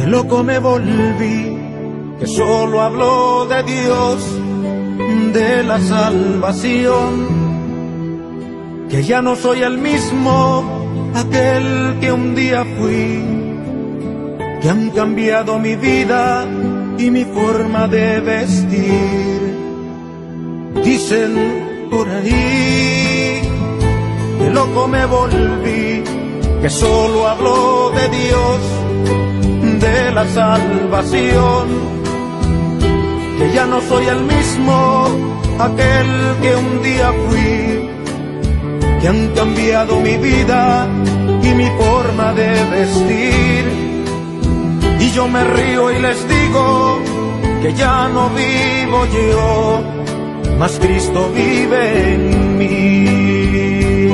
Qué loco me volví, que solo hablo de Dios, de la salvación, que ya no soy el mismo, aquel que un día fui, que han cambiado mi vida y mi forma de vestir. Dicen por ahí que loco me volví, que solo hablo de Dios, de la salvación, que ya no soy el mismo, aquel que un día fui, que han cambiado mi vida y mi forma de vestir. Y yo me río y les digo que ya no vivo yo, mas Cristo vive en mí.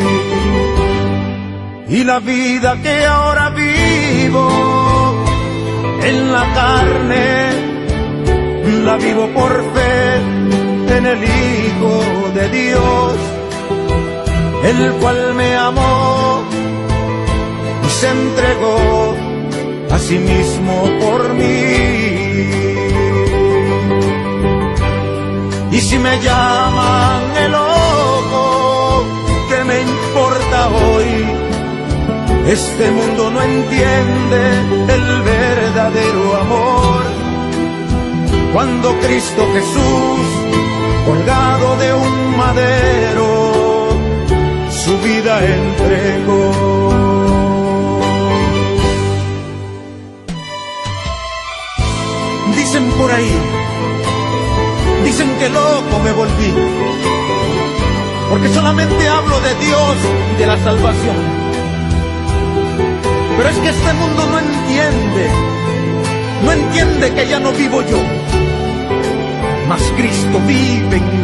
Y la vida que ahora vivo en la carne, la vivo por fe en el Hijo de Dios, el cual me amó y se entregó a sí mismo por mí. Y si me llaman el loco, ¿qué me importa hoy? Este mundo no entiende el verdadero amor. Cuando Cristo Jesús, colgado de un madero, su vida entregó. Dicen por ahí, dicen que loco me volví, porque solamente hablo de Dios y de la salvación. Pero es que este mundo no entiende que ya no vivo yo, mas Cristo vive en mí.